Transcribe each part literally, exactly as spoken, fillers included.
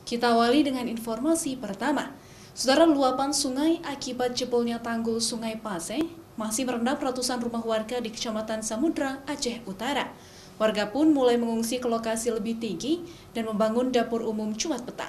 Kita awali dengan informasi pertama. Saudara, luapan sungai akibat jebolnya tanggul Sungai Pase masih merendam ratusan rumah warga di Kecamatan Samudra, Aceh Utara. Warga pun mulai mengungsi ke lokasi lebih tinggi dan membangun dapur umum Jumat petang.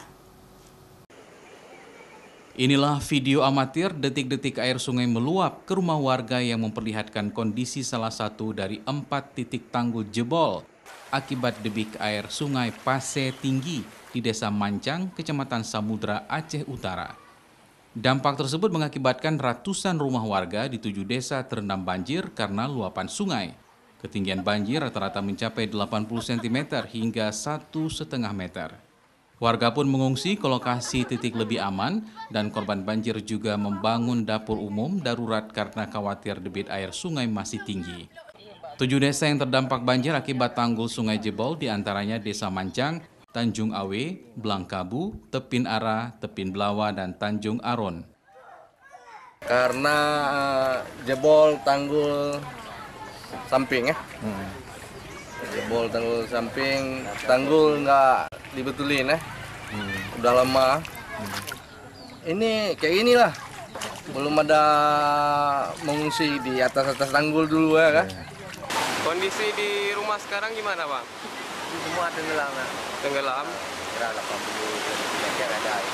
Inilah video amatir detik-detik air sungai meluap ke rumah warga yang memperlihatkan kondisi salah satu dari empat titik tanggul jebol akibat debit air Sungai Pase tinggi di Desa Mancang, Kecamatan Samudra, Aceh Utara. Dampak tersebut mengakibatkan ratusan rumah warga di tujuh desa terendam banjir karena luapan sungai. Ketinggian banjir rata-rata mencapai delapan puluh sentimeter hingga satu koma lima meter. Warga pun mengungsi ke lokasi titik lebih aman dan korban banjir juga membangun dapur umum darurat karena khawatir debit air sungai masih tinggi. Tujuh desa yang terdampak banjir akibat tanggul sungai jebol diantaranya Desa Mancang, Tanjung Awe, Blangkabu, Tepin Ara, Tepin Belawa, dan Tanjung Aron. Karena jebol tanggul samping ya, hmm. jebol tanggul samping, tanggul nggak dibetulin ya, hmm. udah lama. Hmm. Ini kayak inilah, belum ada mengungsi di atas-atas tanggul dulu ya kan. Kondisi di rumah sekarang gimana, Bang? Semua tenggelam ya. Tenggelam? Kira delapan puluh sentimeter ada air.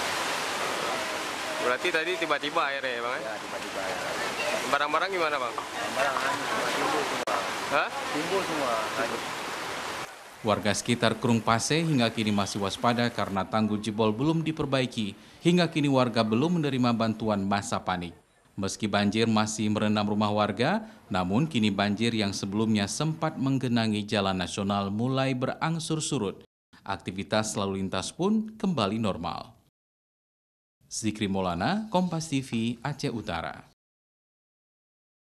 Berarti tadi tiba-tiba air ya, Bang? Ya, tiba-tiba air. Barang-barang gimana, Bang? Barang-barang timbul semua. Hah? Timbul semua. Warga sekitar Krung Pase hingga kini masih waspada karena tanggul jebol belum diperbaiki. Hingga kini warga belum menerima bantuan masa panik. Meski banjir masih merendam rumah warga, namun kini banjir yang sebelumnya sempat menggenangi jalan nasional mulai berangsur surut. Aktivitas lalu lintas pun kembali normal. Zikri Maulana, Kompas T V, Aceh Utara.